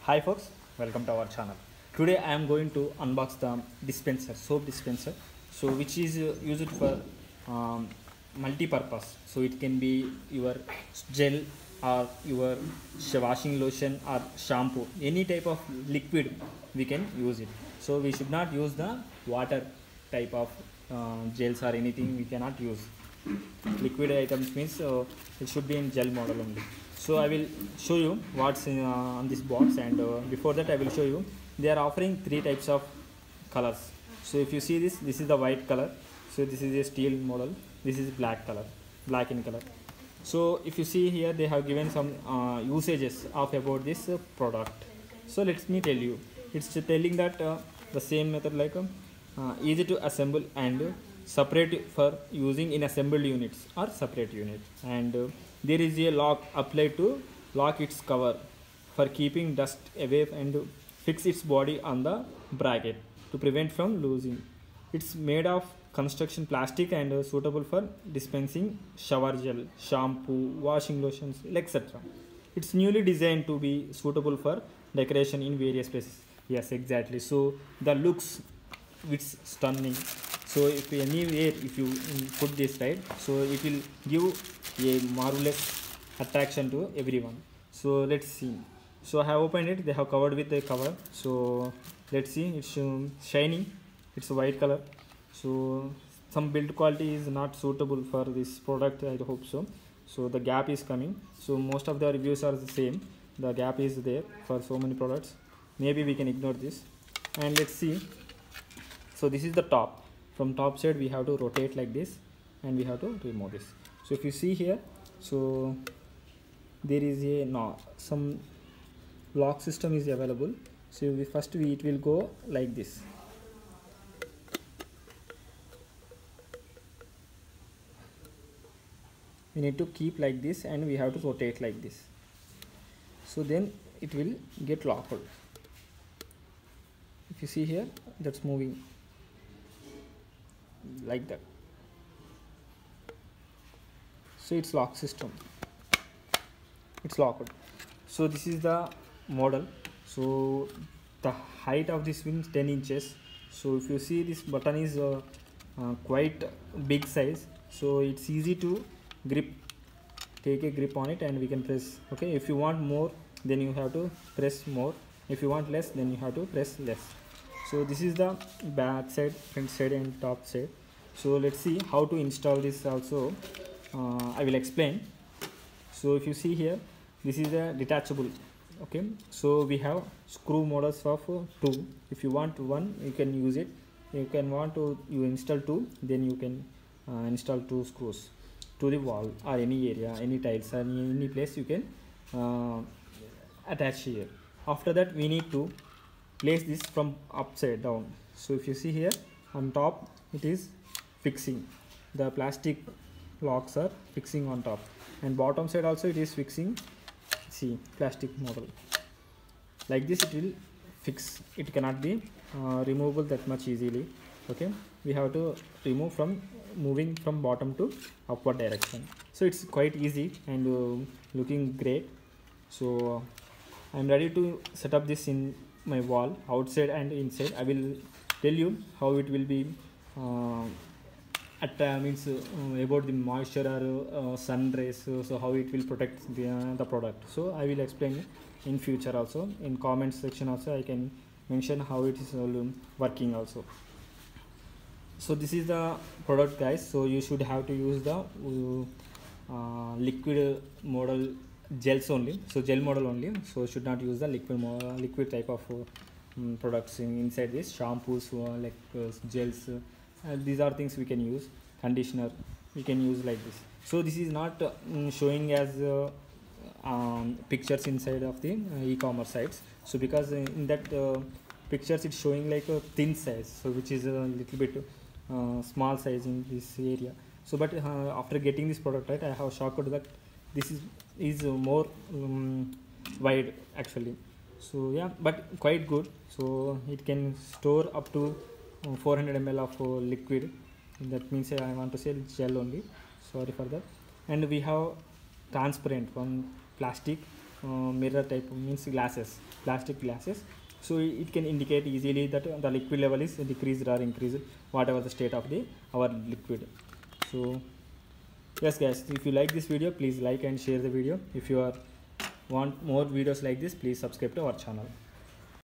Hi folks, welcome to our channel. Today I am going to unbox the dispenser, soap dispenser. So which is used for multi-purpose. So it can be your gel or your washing lotion or shampoo. Any type of liquid we can use it. So we should not use the water type of gels or anything we cannot use. Liquid items means it should be in gel model only. So I will show you what's on this box, and before that I will show you they are offering three types of colors. So if you see this is the white color, so this is a steel model, this is black color, black in color. So if you see here, they have given some usages of about this product. So let me tell you, it's telling that the same method like easy to assemble and separate for using in assembled units or separate unit, and there is a lock applied to lock its cover for keeping dust away and fix its body on the bracket to prevent from losing. It's made of construction plastic and suitable for dispensing shower gel, shampoo, washing lotions, etc. It's newly designed to be suitable for decoration in various places. Yes, exactly. So the looks, it's stunning. So if anywhere if you put this, right, so it will give a marvelous attraction to everyone. So let's see. So I have opened it, they have covered with the cover. So let's see, it's shiny, it's a white color. So some build quality is not suitable for this product, I hope so. So the gap is coming, so most of the reviews are the same, the gap is there for so many products. Maybe we can ignore this, and let's see. So this is the top. From top side we have to rotate like this, and we have to remove this. So if you see here, so there is a some lock system is available. So it will go like this. We need to keep like this, and we have to rotate like this. So then it will get locked. If you see here, that's moving like that. So it's lock system, it's locked. So this is the model. So the height of this wing is 10 inches. So if you see, this button is quite big size, so it's easy to grip, take a grip on it, and we can press. Okay, if you want more, then you have to press more. If you want less, then you have to press less. So this is the back side, front side, and top side. So let's see how to install this also. I will explain. So if you see here, this is a detachable. Okay, so we have screw models of 2. If you want one, you can use it. You can want to install 2, then you can install 2 screws to the wall or any area, any tiles, or any place you can attach here. After that, we need to place this from upside down. So if you see here, on top it is fixing, the plastic locks are fixing on top, and bottom side also it is fixing. See, plastic model like this, it will fix. It cannot be removable that much easily. Okay, we have to remove from moving from bottom to upward direction. So it's quite easy and looking great. So I'm ready to set up this in my wall, outside and inside. I will tell you how it will be about the moisture or sun rays, so how it will protect the product. So I will explain in future also. In comment section also I can mention how it is working also. So this is the product, guys. So you should have to use the liquid model gels only, so gel model only. So should not use the liquid type of products inside this. Shampoos, gels, these are things we can use. Conditioner we can use like this. So this is not showing as pictures inside of the e-commerce sites. So because in that pictures it's showing like a thin size, so which is a little bit small size in this area. So but after getting this product, right, I have shocked that this is more wide actually. So yeah, but quite good. So it can store up to 400 ml of liquid. That means I want to say gel only, sorry for that. And we have transparent one, plastic mirror type means glasses, plastic glasses. So it can indicate easily that the liquid level is decreased or increased, whatever the state of the our liquid. So yes guys, if you like this video, please like and share the video. If you want more videos like this, please subscribe to our channel.